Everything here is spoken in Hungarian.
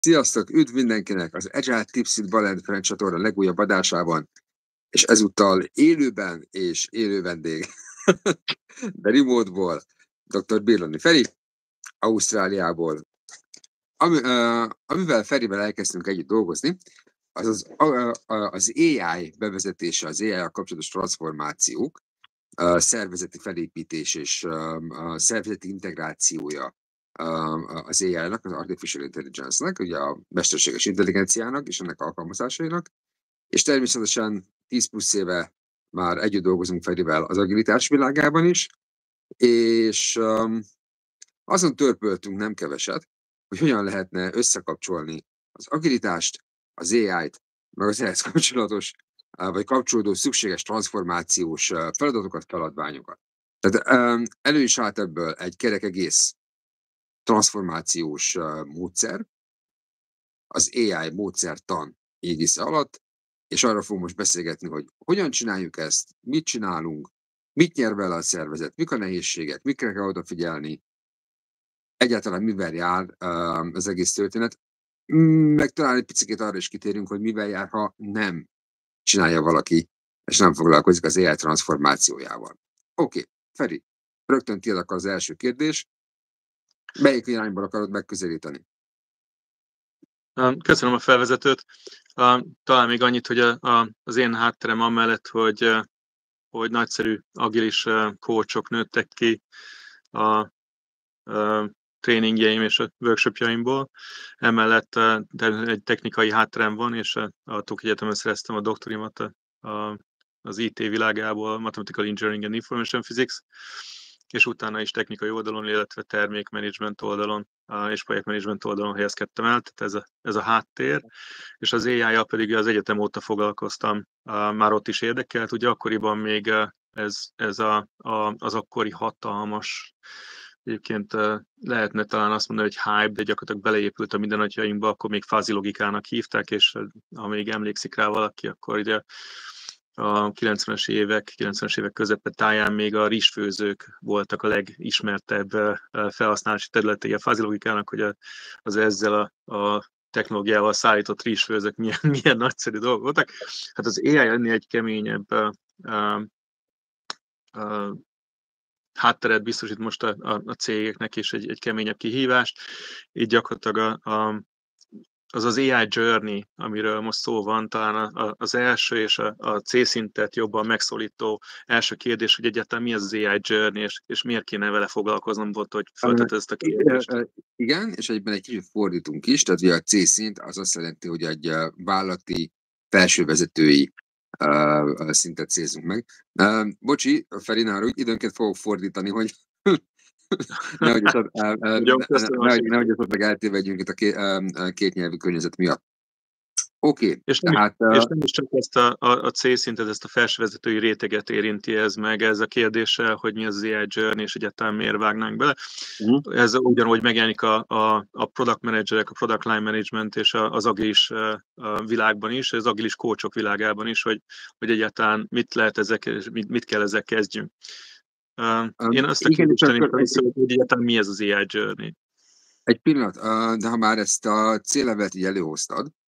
Sziasztok! Üdv mindenkinek az Agile Tips with Balázs Ferenc csatorna legújabb adásában, és ezúttal élőben és élő vendég, de remote-ból dr. Birloni Feri, Ausztráliából. Amivel Ferivel elkezdtünk együtt dolgozni, az AI bevezetése, az AI-jal kapcsolatos transformációk, szervezeti felépítés és a szervezeti integrációja az AI-nak, az Artificial Intelligence-nek, ugye a mesterséges intelligenciának és ennek alkalmazásainak, és természetesen 10 plusz éve már együtt dolgozunk Ferivel az agilitás világában is, és azon törpöltünk nem keveset, hogy hogyan lehetne összekapcsolni az agilitást, az AI-t, meg az ehhez kapcsolatos, vagy kapcsolódó szükséges transformációs feladatokat, feladványokat. Tehát elő is állt ebből egy kerek egész transformációs módszer, az AI módszertan égisze alatt, és arra fogunk most beszélgetni, hogy hogyan csináljuk ezt, mit csinálunk, mit nyer vele a szervezet, mik a nehézségek, mikre kell odafigyelni, egyáltalán mivel jár az egész történet, meg talán egy picit arra is kitérünk, hogy mivel jár, ha nem csinálja valaki, és nem foglalkozik az AI transformációjával. Oké, Feri, rögtön tiéd akkor az első kérdés. Melyik irányból akarod megközelíteni? Köszönöm a felvezetőt. Talán még annyit, hogy az én hátterem amellett, hogy nagyszerű agilis coachok nőttek ki a tréningjeim és a workshopjaimból. Emellett egy technikai hátterem van, és a TUK Egyetemen szereztem a doktorimat az IT világából, Mathematical Engineering and Information Physics, és utána is technikai oldalon, illetve termékmenedzsment oldalon és projektmenedzsment oldalon helyezkedtem el, tehát ez a háttér, és az AI-jal pedig az egyetem óta foglalkoztam, már ott is érdekelt, ugye akkoriban még ez az akkori hatalmas, egyébként lehetne talán azt mondani, hogy hype, de gyakorlatilag beleépült a mindennapjainkba, akkor még fuzzy logikának hívták, és ha még emlékszik rá valaki, akkor ugye a 90-es évek közepetáján még a rizsfőzők voltak a legismertebb felhasználási területei a fuzzy logikának, hogy az ezzel a technológiával szállított rizsfőzők milyen nagyszerű dolgok voltak. Hát az AI ennél egy keményebb hátteret biztosít most a cégeknek, és egy keményebb kihívást. Így gyakorlatilag az AI journey, amiről most szó van, talán az első és a C-szintet jobban megszólító első kérdés, hogy egyáltalán mi az AI journey, és miért kéne vele foglalkoznom, volt, hogy feltetted ezt a kérdést. Igen, és egyben egy kicsit fordítunk is, tehát ugye a C-szint az azt jelenti, hogy egy vállalati felsővezetői szintet célzunk meg. Bocsi, Feri, úgy időnként fogok fordítani, hogy nehogy esetleg eltévedjünk itt a kétnyelvű környezet miatt. Oké. És nem is csak ezt a C-szintet, ezt a felsővezetői réteget érinti ez meg, ez a kérdéssel, hogy mi az AI journey, és egyáltalán miért vágnánk bele. Ez ugyanúgy megjelenik a product managerek, a product line management és az agilis világban is, az agilis coachok világában is, hogy egyáltalán mit lehet ezek, mit kell ezzel kezdjünk. Én azt a kérdést tennék vissza, hogy egyáltalán mi ez az AI journey. Egy pillanat, de ha már ezt a céllevelet így előhoztad,